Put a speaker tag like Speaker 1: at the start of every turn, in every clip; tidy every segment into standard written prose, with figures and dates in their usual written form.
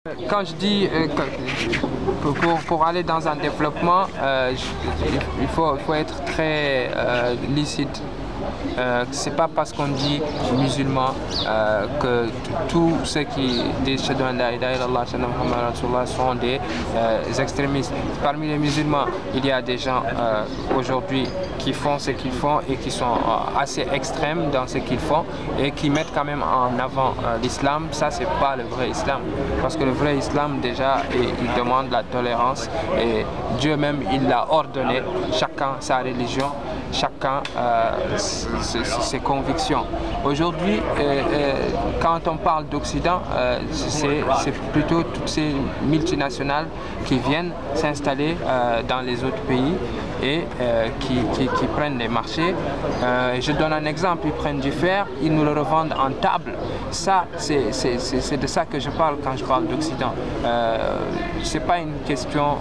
Speaker 1: Quand je dis pour aller dans un développement, il faut être très lucide. C'est pas parce qu'on dit musulman que tous ceux qui disent Shahadu an la ilaha illallah Shahadu Muhammad Rasulullah sont des extrémistes. Parmi les musulmans, il y a des gens aujourd'hui qui font ce qu'ils font et qui sont assez extrêmes dans ce qu'ils font et qui mettent quand même en avant l'islam. Ça, c'est pas le vrai islam, parce que le vrai islam déjà il demande la tolérance, et Dieu même il l'a ordonné, chacun sa religion, chacun ses convictions. Aujourd'hui, quand on parle d'Occident, c'est plutôt toutes ces multinationales qui viennent s'installer dans les autres pays et qui prennent les marchés. Je donne un exemple, ils prennent du fer, ils nous le revendent en table. Ça, c'est de ça que je parle quand je parle d'Occident. C'est pas une question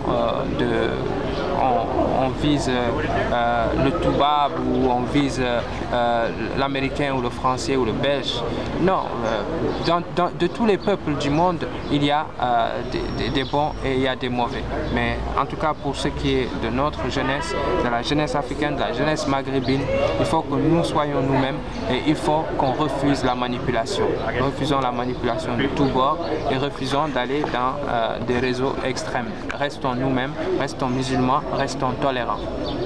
Speaker 1: on vise le toubab ou on vise l'américain ou le français ou le belge. Non, de tous les peuples du monde, il y a des bons et il y a des mauvais. Mais en tout cas, pour ce qui est de notre jeunesse, de la jeunesse africaine, de la jeunesse maghrébine, il faut que nous soyons nous-mêmes et il faut qu'on refuse la manipulation. Refusons la manipulation de tous bords et refusons d'aller dans des réseaux extrêmes. Restons nous-mêmes, restons musulmans, restons tolérants.